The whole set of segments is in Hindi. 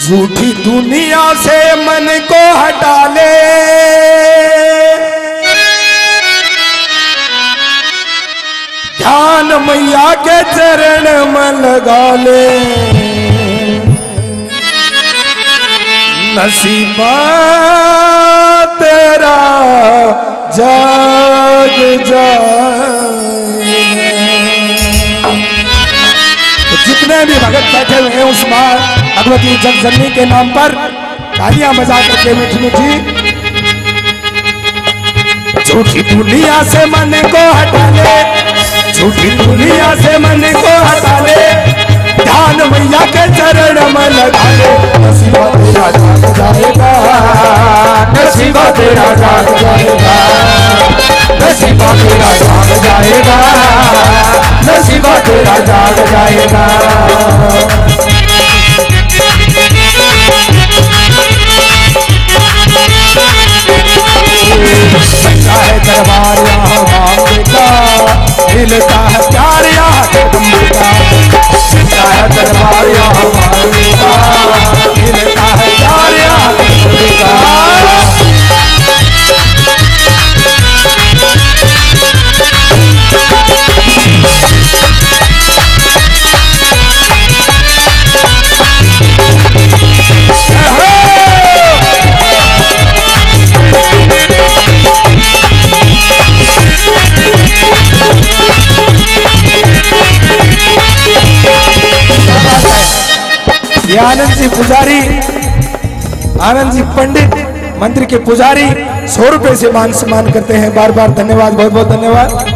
झूठी दुनिया से मन को हटा ले, ध्यान मैया के चरण में लगा ले। नसीबा तेरा जाग जाए। तो जितने भी भगत बैठे हुए हैं उस मां भगवती जगजननी के नाम पर तालियां बजा करके मीठी मीठी। झूठी दुनिया से मन को हटा ले, झूठी दुनिया से मन को हटा ले, ध्यान मैया के चरण में लगा ले। नसीबा तेरा जाग जाएगा, नसीबा तेरा जाग जाएगा, नसीबा तेरा जाग जाएगा, नसीबा तेरा जाग जाएगा। सच्चा है दरबार यहाँ मांगे का, मिलता है प्यार यहाँ जगदम्बे का। सच्चा है दरबार यहाँ मांगे का, मिलता है प्यार यहाँ जगदम्बे का। आनंद जी पुजारी, आनंद जी पंडित मंदिर के पुजारी 100 रुपए से मान सम्मान करते हैं। बार बार धन्यवाद, बहुत बहुत धन्यवाद।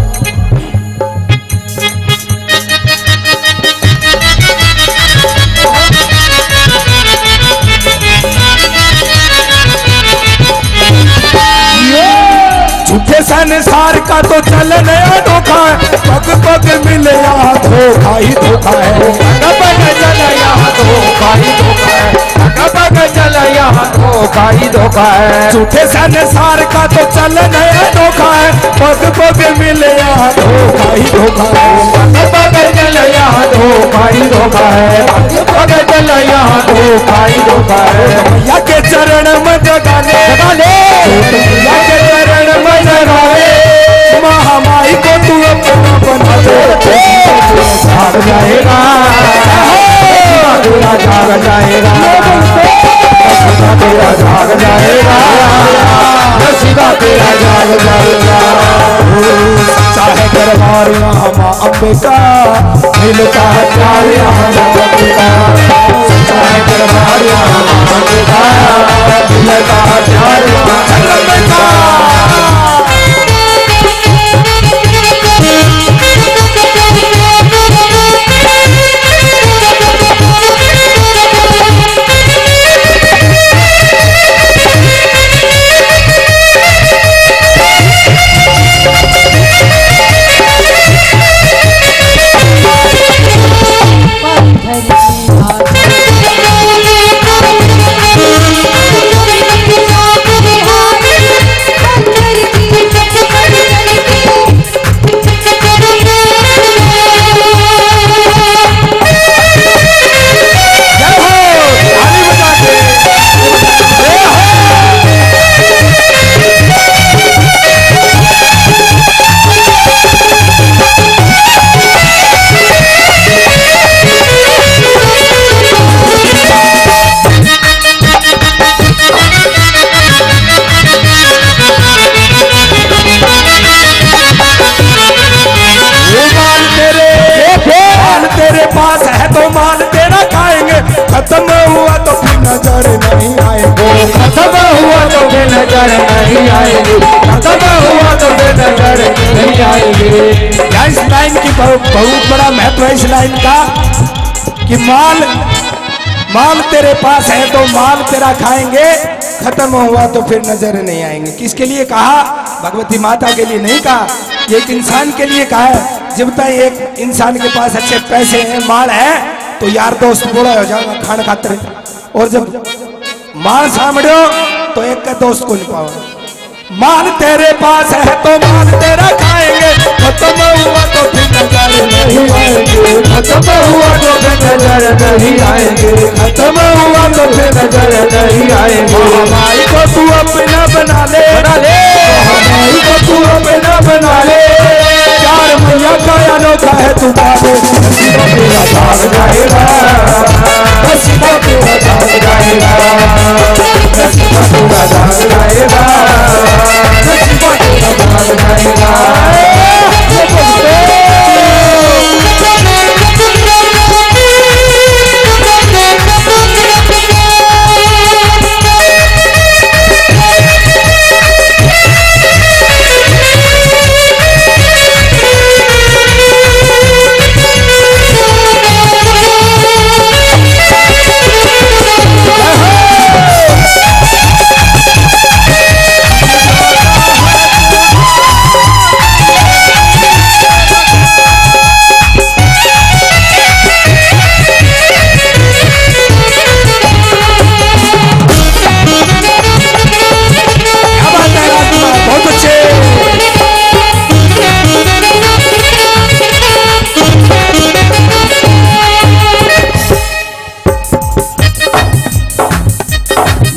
झूठे संसार का तो चलन अनोखा है, पग पग मिले यहाँ धोखा ही धोखा है। पग पग चल यहाँ धोखा ही धोखा है, पग पग चल यहाँ धोखा ही धोखा है। झूठे संसार का तो चलन अनोखा है, पग पग मिले यहाँ धोखा ही धोखा है। पग पग चल यहाँ धोखा ही धोखा है, पग पग चल यहाँ धोखा ही धोखा है। मैया के चरण में जगा ले, मैया के चरण में जगा ले, महामाई को तू अपना बना दे। जाग जाएगा, तेरा जाग जाएगा, तेरा जाग जाएगा, नसीबा तेरा जाग जाएगा। चाहे दरबार यहाँ माँ अम्बे का, मिलता है प्यार यहाँ जगदम्बे का। चाहे दरबार यहाँ माँ अम्बे का, मिलता है प्यार यहाँ जगदम्बे का। खत्म हुआ तो फिर नजर नहीं आएंगे, खत्म हुआ तो फिर नजर नहीं आएंगे, खत्म हुआ तो फिर नजर नहीं आएंगे। इस लाइन की बहुत बड़ा महत्व है इस लाइन का कि माल तेरे पास है तो माल तेरा खाएंगे, खत्म हुआ तो फिर नजर नहीं आएंगे। किसके लिए कहा? भगवती माता के लिए नहीं कहा, एक इंसान के लिए कहा है। जब तक एक इंसान के पास अच्छे पैसे हैं, माल है, तो यार दोस्त बूढ़ा हो जाएगा खान खातर, और जब माल सामने तो एक का दोस्त को नहीं पाओगे। माल तेरे पास है तो माल तेरा खाएंगे, खत्म हुआ तो फिर नजर नहीं आएंगे, खत्म हुआ तो फिर नजर नहीं आएंगे, खत्म हुआ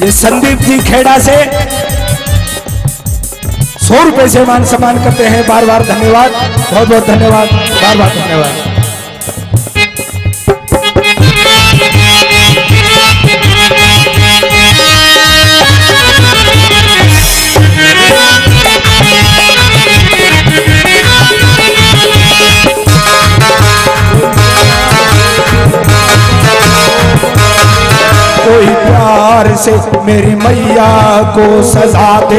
ये संदीप जी खेड़ा से 100 रुपए से मान सम्मान करते हैं। बार बार धन्यवाद, बहुत बहुत धन्यवाद, बार बार धन्यवाद। कोई प्यार से मेरी मैया को सजा दे,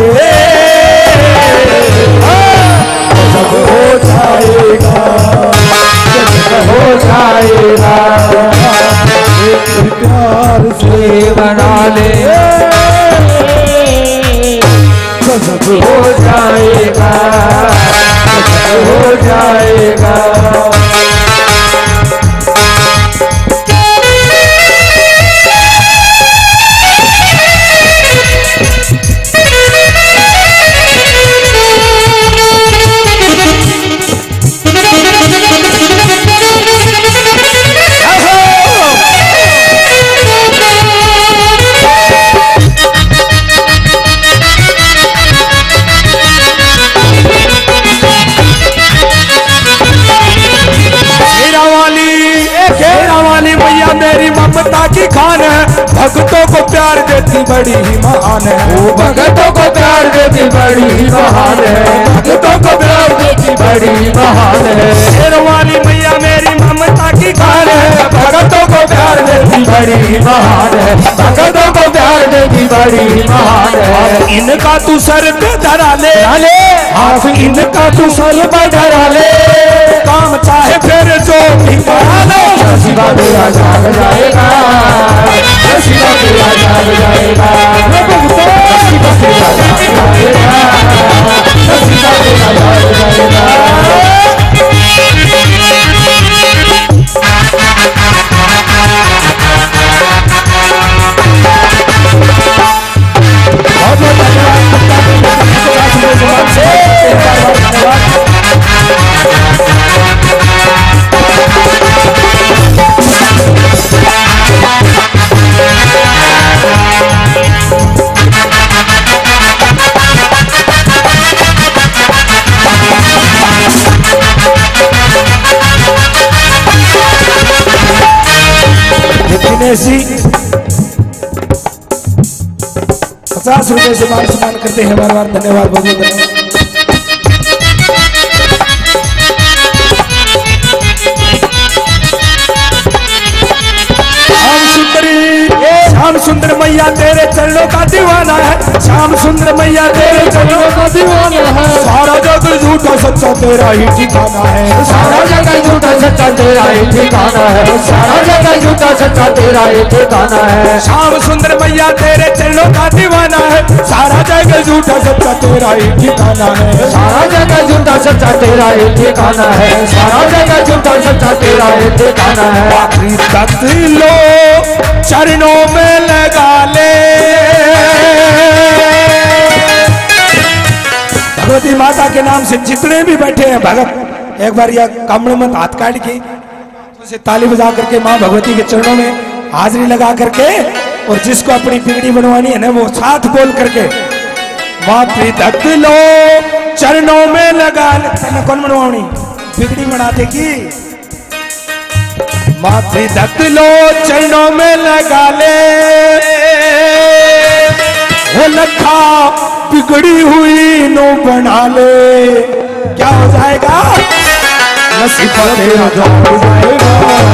जब हो जाएगा, जब हो जाएगा, एक प्यार से बना ले, जब हो जाएगा, जब हो जाएगा। मेरी ममता की खान है, भक्तों को प्यार देती बड़ी ही महान है। वो भक्तों को प्यार देती बड़ी ही महान है, भक्तों को प्यार देती बड़ी ही महान है। शेरवाली मैया मेरी ममता की खान है, भक्तों को प्यार देती बड़ी ही महान है, भक्तों को प्यार देती बड़ी ही महान है। इनका तू सर पे धरा ले, हाथ इनका तू सर पे धरा ले, काम चाहे फिर जो भी करा ले, शिवा तेरा जाग जाएगा, शिवा तेरा जाग जाएगा, शिवा तेरा जाग जाएगा, शिवा तेरा जाग जाएगा। बहुत ऐसी 50 रुपए से मान सम्मान करते हैं। बार बार धन्यवाद, बहुत बहुत धन्यवाद। श्याम सुंदर मैया तेरे चरणों का दीवाना है, श्याम सुंदर मैया तेरे चरणों का दीवाना है। सारा जग झूठा सच्चा तेरा ही ठिकाना है, सारा जग झूठा सच्चा तेरा ही ठिकाना है, सारा जग झूठा सच्चा तेरा ही ठिकाना है। श्याम सुंदर मैया तेरे चरणों का दीवाना है, सारा जग झूठा सच्चा तेरा ही ठिकाना है, सारा जग झूठा सच्चा तेरा ही ठिकाना है, सारा जग झूठा सच्चा तेरा ही ठिकाना है। आखिरी तक लो चरणों में लगा ले, भगवती माता के नाम से जितने भी बैठे हैं भगत, एक बार यह कमल मत हाथ काट के उसे ताली बजा करके माँ भगवती के चरणों में हाजिरी लगा करके, और जिसको अपनी बिगड़ी बनवानी है ना वो साथ बोल करके मातृ दत्त लो चरणों में लगा ले। कौन बनवानी बिगड़ी बना देगी, मातृ दत्त लो चरणों में लगा ले, वो लखा बिगड़ी हुई नो बना ले। क्या हो जाएगा, नसीब तेरा जाग जाएगा।